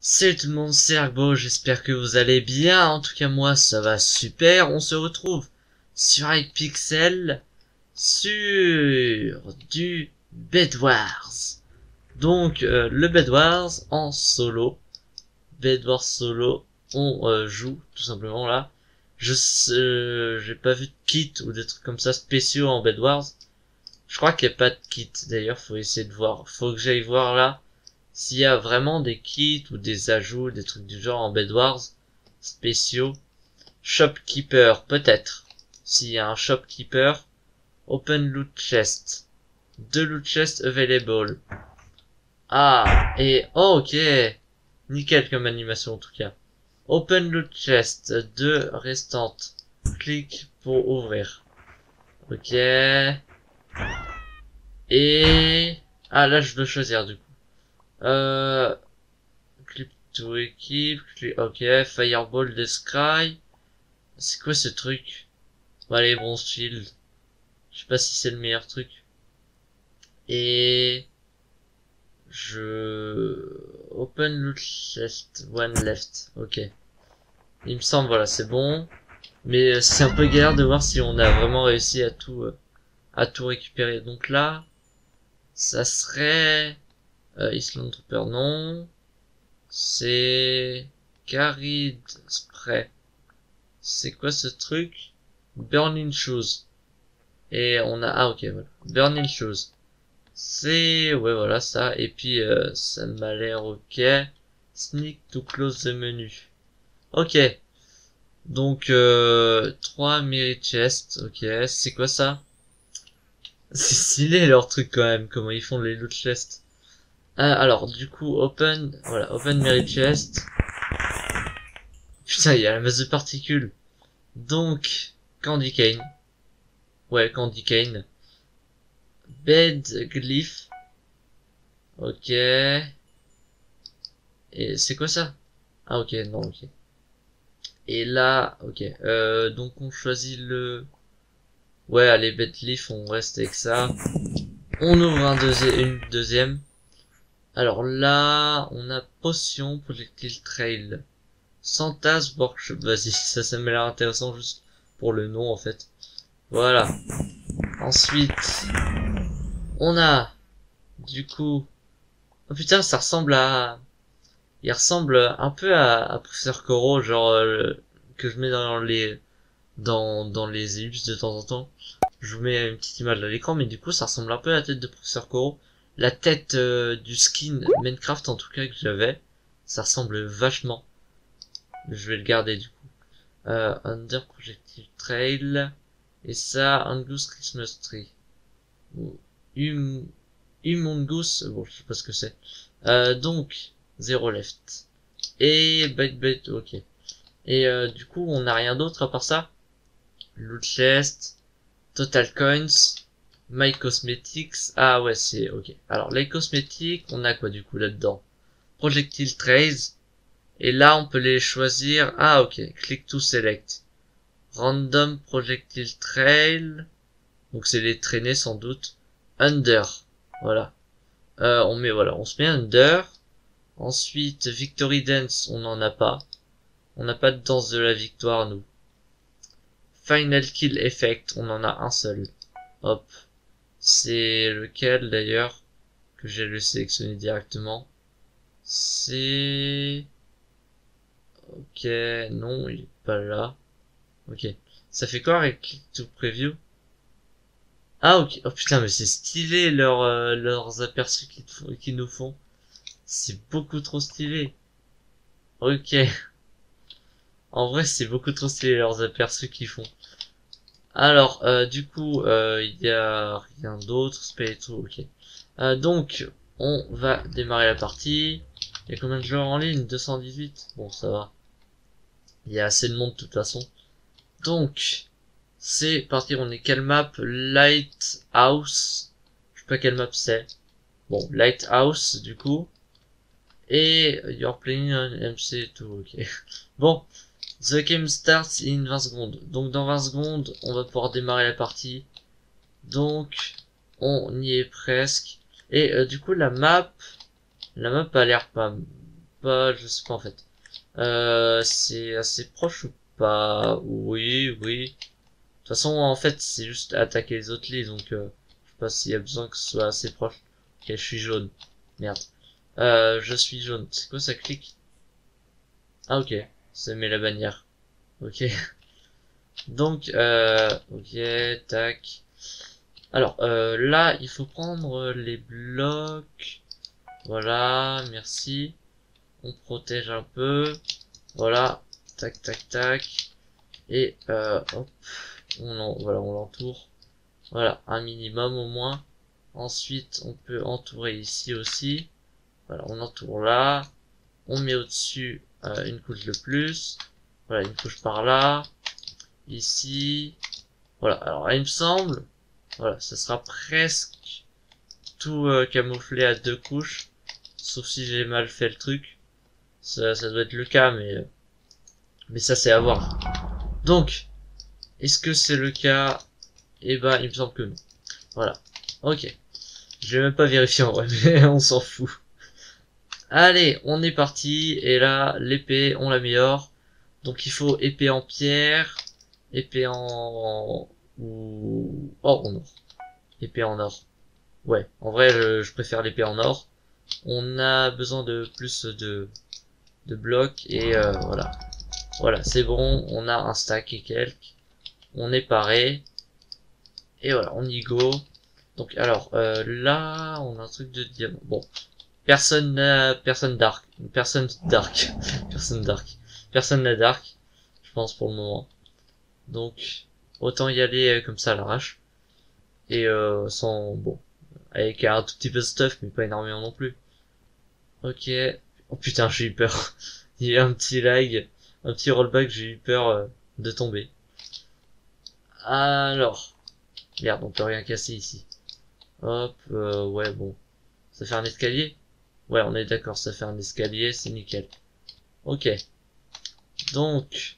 Salut tout le monde, c'est Argbo, j'espère que vous allez bien. En tout cas moi ça va super. On se retrouve sur Hypixel sur du Bed Wars. Donc le Bed Wars en solo. Bed Wars solo, on joue tout simplement là. J'ai pas vu de kit ou des trucs comme ça spéciaux en Bed Wars. Je crois qu'il n'y a pas de kit d'ailleurs, faut essayer de voir. Faut que j'aille voir là s'il y a vraiment des kits ou des ajouts, des trucs du genre en Bed Wars spéciaux. Shopkeeper, peut-être. S'il y a un shopkeeper. Open loot chest. 2 loot chests available. Ah, et oh, ok. Nickel comme animation en tout cas. Open loot chest. 2 restantes. Clique pour ouvrir. Ok. Et... ah, là je dois choisir du coup. Clip to equip, ok, Fireball the Sky. C'est quoi ce truc? Bon, allez, Bronze Shield. Je sais pas si c'est le meilleur truc. Et... open loot chest, one left, ok. Il me semble, voilà, c'est bon. Mais c'est un peu galère de voir si on a vraiment réussi à tout récupérer. Donc là, ça serait... Island Trooper, non. C'est... Carried Spray. C'est quoi ce truc? Burning Shoes. Et on a... ah, ok, voilà. Burning Shoes. C'est... ouais, voilà, ça. Et puis, ça m'a l'air ok. Sneak to close the menu. Ok. Donc, 3 Merit Chest. Ok, c'est quoi ça? C'est stylé leur truc quand même, comment ils font les loot chests. Alors, du coup, open... voilà, open Merit Chest. Putain, il y a la masse de particules. Donc, Candy Cane. Ouais, Candy Cane. Bed Glyph. Ok. Et c'est quoi ça? Ah, ok, non, ok. Et là, ok. Donc on choisit le... ouais, allez, Bed Glyph, on reste avec ça. On ouvre une deuxième. Alors là, on a Potion, Projectile Trail. Santas Workshop, vas-y, ça m'a l'air intéressant juste pour le nom en fait. Voilà. Ensuite, on a, du coup, oh putain, ça ressemble à, il ressemble un peu à Professeur Koro, genre, que je mets dans les ellipses de temps en temps. Je vous mets une petite image à l'écran, mais du coup, ça ressemble un peu à la tête de Professeur Koro. La tête, du skin Minecraft en tout cas que j'avais, ça ressemble vachement. Je vais le garder du coup. Under Projectile Trail. Et ça, Angus Christmas Tree. Humongoose, bon, je sais pas ce que c'est. Donc, 0 left. Et bait, ok. Et du coup, on n'a rien d'autre à part ça. Loot chest, Total Coins, My Cosmetics. Ah ouais, c'est ok. Alors, les cosmétiques, on a quoi du coup là-dedans? Projectile Trace. Et là, on peut les choisir. Ah ok, click to select. Random Projectile Trail. Donc c'est les traînées sans doute. Under. Voilà. On se met Under. Ensuite, Victory Dance, on n'en a pas. On n'a pas de danse de la victoire, nous. Final Kill Effect, on en a un seul. Hop. C'est lequel d'ailleurs que j'ai le sélectionner directement. C'est... ok, non, il est pas là. Ok. Ça fait quoi avec Click to Preview? Ah ok. Oh putain, mais c'est stylé leurs aperçus qu'ils nous font. C'est beaucoup trop stylé. Ok. En vrai, c'est beaucoup trop stylé leurs aperçus qu'ils font. Alors, du coup, il y a rien d'autre. Spectro, ok. Donc, on va démarrer la partie. Il y a combien de joueurs en ligne? 218. Bon, ça va. Il y a assez de monde de toute façon. Donc, c'est parti. On est quelle map? Lighthouse. Je sais pas quelle map c'est. Bon, Lighthouse, du coup. Et you're playing on MC tout, ok. Bon, the game starts in 20 secondes. Donc dans 20 secondes, on va pouvoir démarrer la partie. Donc, on y est presque. Et du coup, la map a l'air pas je sais pas en fait. C'est assez proche ou pas? Oui, oui. De toute façon, en fait, c'est juste attaquer les autres lits, donc je sais pas s'il y a besoin que ce soit assez proche. Ok, je suis jaune. Merde. Je suis jaune. C'est quoi ça clique? Ah ok, ça met la bannière. Ok. Donc, ok, tac. Alors, là, il faut prendre les blocs. Voilà, merci. On protège un peu. Voilà, tac, tac, tac. Et, hop, voilà, on l'entoure. Voilà, un minimum au moins. Ensuite, on peut entourer ici aussi. Voilà, on entoure là. On met au-dessus une couche de plus. Voilà, une couche par là. Ici. Voilà, alors là, il me semble. Voilà, ça sera presque tout camouflé à deux couches. Sauf si j'ai mal fait le truc. Ça doit être le cas, mais ça c'est à voir. Donc, est-ce que c'est le cas? Eh ben, il me semble que non. Voilà. Ok. Je vais même pas vérifier en vrai, mais on s'en fout. Allez, on est parti. Et là, l'épée, on l'améliore. Donc il faut épée en pierre, épée en... ou... Oh, en or. Épée en or. Ouais, en vrai, je préfère l'épée en or. On a besoin de plus de blocs et voilà. Voilà, c'est bon, on a un stack et quelques. On est paré. Et voilà, on y go. Donc alors, là, on a un truc de diamant. Bon, personne dark. Personne dark. Personne dark. Personne n'a dark, je pense pour le moment. Donc, autant y aller comme ça à l'arrache. Et sans... Bon, avec un tout petit peu de stuff, mais pas énormément non plus. Ok. Oh putain, j'ai eu peur. Il y a eu un petit lag, un petit rollback, j'ai eu peur de tomber. Alors, merde, on peut rien casser ici. Hop, ouais, bon. Ça fait un escalier? Ouais, on est d'accord, ça fait un escalier, c'est nickel. Ok. Donc,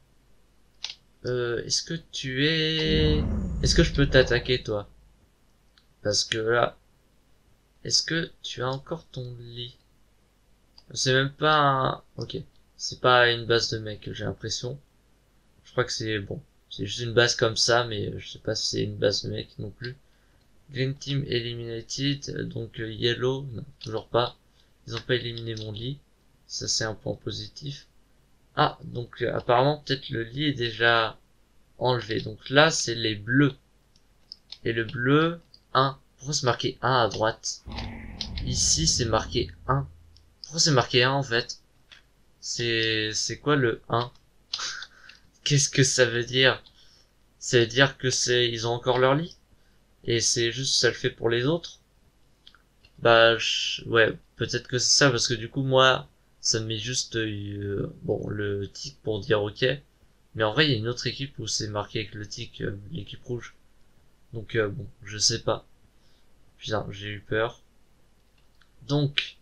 est-ce que tu es... Est-ce que je peux t'attaquer, toi? Parce que là, est-ce que tu as encore ton lit? C'est même pas un... Ok. C'est pas une base de mec, j'ai l'impression. Je crois que c'est bon. C'est juste une base comme ça, mais je sais pas si c'est une base de mec non plus. Green Team Eliminated, donc Yellow, non, toujours pas. Ils ont pas éliminé mon lit. Ça c'est un point positif. Ah, donc apparemment peut-être le lit est déjà enlevé. Donc là c'est les bleus. Et le bleu, 1. Pourquoi c'est marqué 1 à droite? Ici c'est marqué 1. Pourquoi c'est marqué 1 en fait? C'est quoi le 1? Qu'est-ce que ça veut dire? Ça veut dire que ils ont encore leur lit? Et c'est juste ça le fait pour les autres? Bah ouais, peut-être que c'est ça parce que du coup moi ça me met juste bon le tic pour dire ok. Mais en vrai il y a une autre équipe où c'est marqué avec le tic l'équipe rouge. Donc bon, je sais pas. Putain, j'ai eu peur. Donc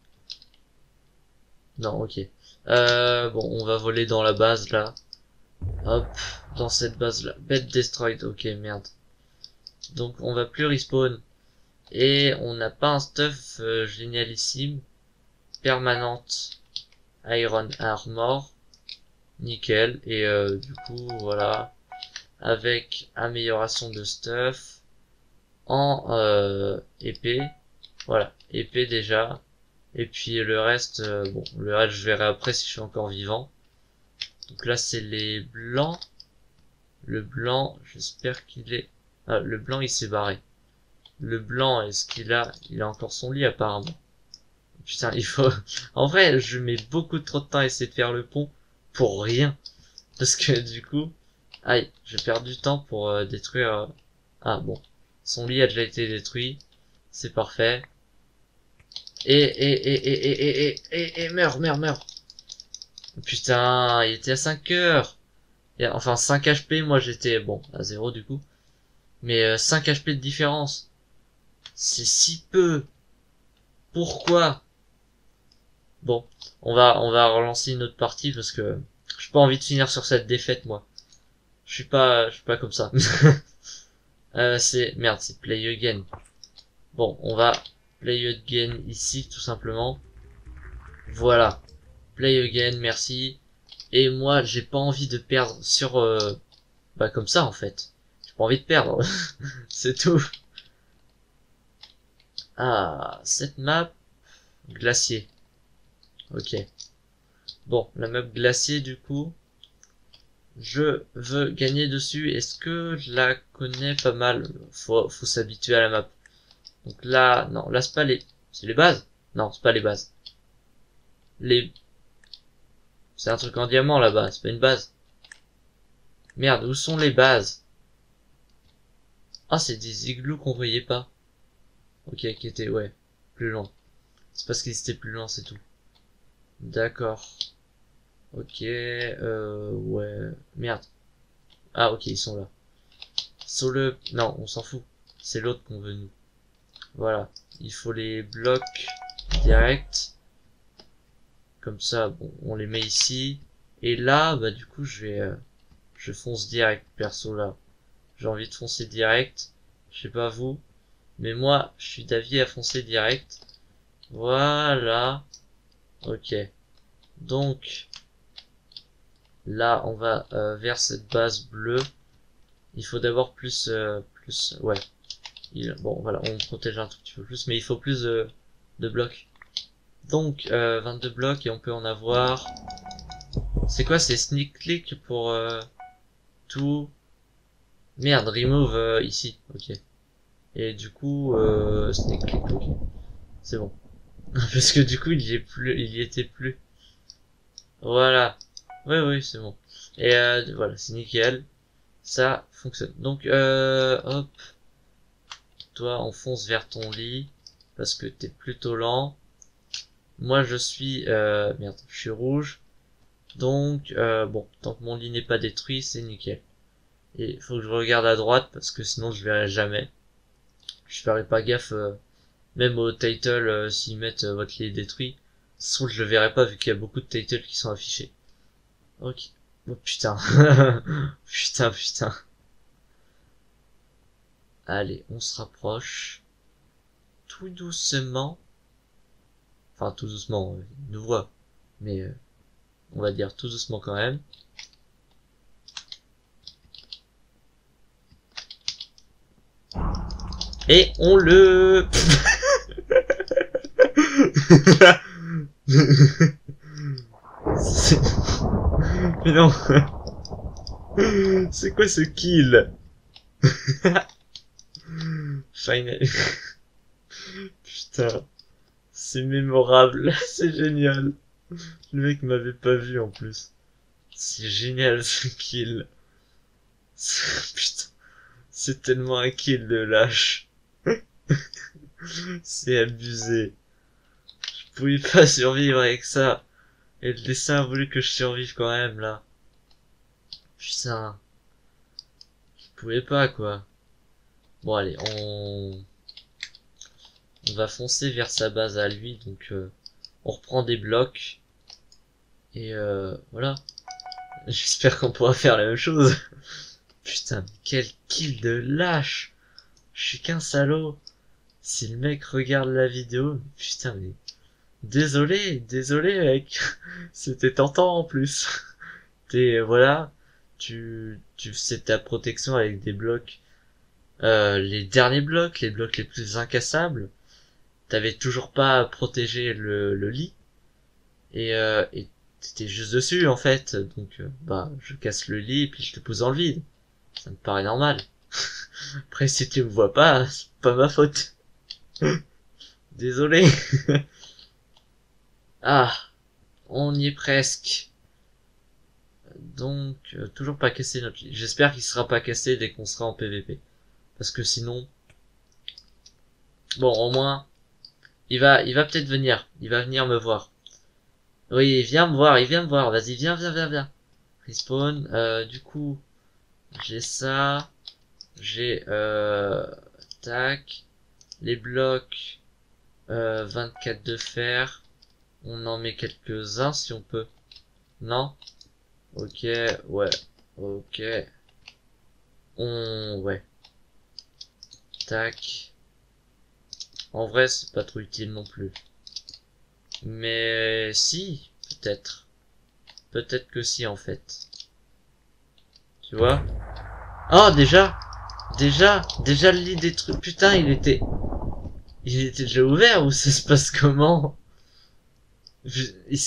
non, ok. Bon, on va voler dans la base là. Hop, dans cette base là. Bed destroyed. Ok, merde. Donc on va plus respawn. Et on n'a pas un stuff génialissime. Permanente. Iron Armor. Nickel. Et du coup, voilà. Avec amélioration de stuff. En épée. Voilà. Épée déjà. Et puis le reste, bon, le reste je verrai après si je suis encore vivant. Donc là c'est les blancs. Le blanc, j'espère qu'il est... Ah, le blanc il s'est barré. Le blanc, est-ce qu'il a... Il a encore son lit apparemment. Putain, il faut... En vrai, je mets beaucoup trop de temps à essayer de faire le pont pour rien. Parce que du coup... Aïe, je perds du temps pour détruire... Ah bon, son lit a déjà été détruit. C'est parfait. Et meurs. Putain, il était à 5 heures. Enfin, 5 HP, moi j'étais, bon, à 0 du coup. Mais 5 HP de différence. C'est si peu. Pourquoi? Bon, on va relancer une autre partie parce que j'ai pas envie de finir sur cette défaite, moi. Je suis pas comme ça. Merde, c'est play again. Bon, on va play again ici, tout simplement. Voilà. Play again, merci. Et moi, j'ai pas envie de perdre sur... bah comme ça, en fait. J'ai pas envie de perdre. C'est tout. Ah, cette map... Glacier. Ok. Bon, la map glacier, du coup... Je veux gagner dessus. Est-ce que je la connais pas mal? Faut s'habituer à la map. Donc là, non, là c'est pas les... C'est les bases? Non, c'est pas les bases. Les... C'est un truc en diamant là-bas, c'est pas une base. Merde, où sont les bases? Ah, c'est des igloos qu'on voyait pas. Ok, qui étaient, ouais, plus loin. C'est parce qu'ils étaient plus loin, c'est tout. D'accord. Ok, ouais. Merde. Ah, ok, ils sont là. Sur le... Non, on s'en fout. C'est l'autre qu'on veut, nous. Voilà. Il faut les blocs direct. Comme ça, bon, on les met ici. Et là, bah du coup, je fonce direct, perso, là. J'ai envie de foncer direct. Je sais pas vous. Mais moi, je suis d'avis à foncer direct. Voilà. Ok. Donc, là, on va vers cette base bleue. Il faut d'abord plus, ouais. Bon, voilà, on protège un tout petit peu plus, mais il faut plus de blocs. Donc, 22 blocs et on peut en avoir... C'est quoi, c'est sneak click pour tout... Merde, remove ici, ok. Et du coup, sneak click, ok. C'est bon. Parce que du coup, il y était plus. Voilà. Oui, oui, c'est bon. Et voilà, c'est nickel. Ça fonctionne. Donc, hop. Toi, on fonce vers ton lit. Parce que t'es plutôt lent. Moi, je suis... merde, je suis rouge. Donc, bon, tant que mon lit n'est pas détruit, c'est nickel. Et il faut que je regarde à droite, parce que sinon je verrai jamais. Je ferai pas gaffe, même au title, s'ils mettent votre lit est détruit. Sauf que je le verrai pas, vu qu'il y a beaucoup de titles qui sont affichés. Ok. Oh putain. Putain, putain. Allez, on se rapproche. Tout doucement. Enfin, tout doucement, il nous voit. Mais, on va dire tout doucement quand même. Et on le... Mais non. C'est quoi ce kill? Final. Putain. C'est mémorable. C'est génial. Le mec m'avait pas vu en plus. C'est génial ce kill. Putain. C'est tellement un kill de lâche. C'est abusé. Je pouvais pas survivre avec ça. Et le dessin a voulu que je survive quand même là. Putain. Je pouvais pas quoi. Bon allez, on va foncer vers sa base à lui. Donc on reprend des blocs. Et voilà. J'espère qu'on pourra faire la même chose. Putain, mais quel kill de lâche. Je suis qu'un salaud. Si le mec regarde la vidéo, putain mais... Désolé mec. C'était tentant en plus. Voilà, tu fais ta protection avec des blocs, les derniers blocs, les blocs les plus incassables. T'avais toujours pas protégé le lit et t'étais juste dessus en fait. Donc bah je casse le lit et puis je te pose dans le vide. Ça me paraît normal. Après si tu me vois pas, c'est pas ma faute. Désolé. Ah, on y est presque. Donc, toujours pas cassé notre lit. J'espère qu'il sera pas cassé dès qu'on sera en PVP. Parce que sinon... Bon, au moins... il va peut-être venir. Il va venir me voir. Oui, viens me voir, il vient me voir. Vas-y, viens. Respawn. Du coup, j'ai ça. J'ai... tac. Les blocs... 24 de fer. On en met quelques-uns si on peut. Non? Ok, ouais. Ok. Ouais. Tac. En vrai, c'est pas trop utile non plus. Mais si. Peut-être. Peut-être que si, en fait. Tu vois? Oh, déjà le lit des trucs. Putain, il était déjà ouvert ou ça se passe comment? Il,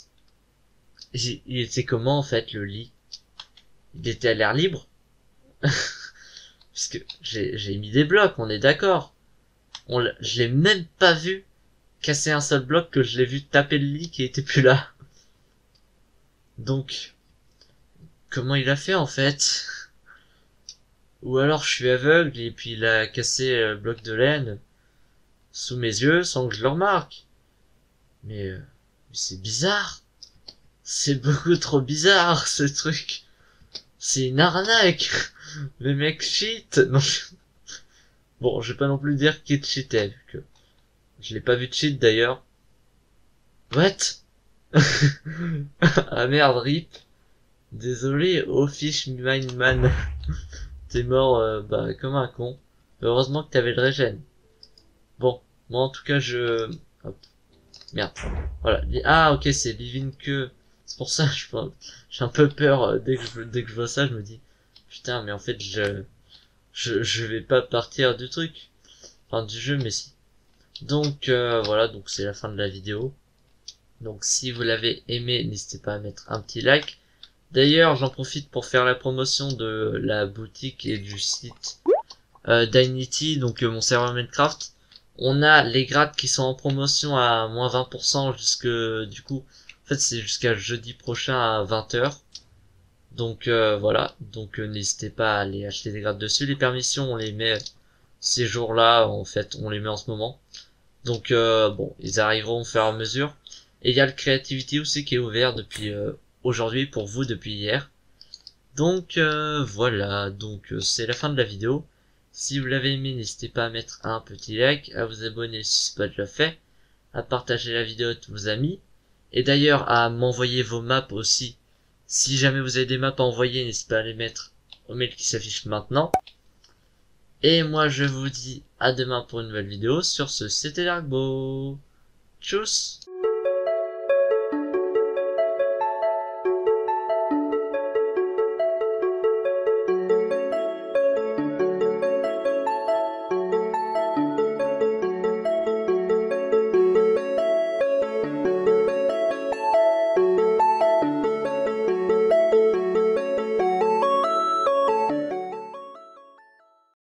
il était comment, en fait, le lit? Il était à l'air libre? Parce que j'ai mis des blocs, on est d'accord. Je l'ai même pas vu casser un seul bloc, que je l'ai vu taper le lit qui était plus là. Donc, comment il a fait en fait? Ou alors je suis aveugle et puis il a cassé le bloc de laine sous mes yeux sans que je le remarque. Mais c'est bizarre. C'est beaucoup trop bizarre ce truc. C'est une arnaque. Le mec cheat. Non. Bon, je vais pas non plus dire qu'il cheatait, vu que je l'ai pas vu de cheat d'ailleurs. What? Ah merde, rip. Désolé, oh fish man. T'es mort bah comme un con. Heureusement que t'avais le régène. Bon, moi en tout cas hop, merde. Voilà. Ah ok, c'est Living que. C'est pour ça j'ai un peu peur dès que je vois ça, je me dis putain mais en fait je vais pas partir du truc. Enfin du jeu mais si. Donc voilà, donc c'est la fin de la vidéo. Donc si vous l'avez aimé, n'hésitez pas à mettre un petit like. D'ailleurs, j'en profite pour faire la promotion de la boutique et du site Dynity, donc mon serveur Minecraft. On a les grades qui sont en promotion à moins 20% jusque du coup, en fait c'est jusqu'à jeudi prochain à 20h. Donc voilà, donc n'hésitez pas à aller acheter des grades dessus. Les permissions, on les met ces jours-là, en fait, on les met en ce moment. Donc bon, ils arriveront au fur et à mesure. Et il y a le Creativity aussi qui est ouvert depuis aujourd'hui pour vous depuis hier. Donc voilà, donc c'est la fin de la vidéo. Si vous l'avez aimé, n'hésitez pas à mettre un petit like, à vous abonner si ce n'est pas déjà fait, à partager la vidéo à tous vos amis, et d'ailleurs à m'envoyer vos maps aussi. Si jamais vous avez des maps à envoyer, n'hésitez pas à les mettre au mail qui s'affiche maintenant. Et moi je vous dis à demain pour une nouvelle vidéo. Sur ce, c'était Largo. Tchuss.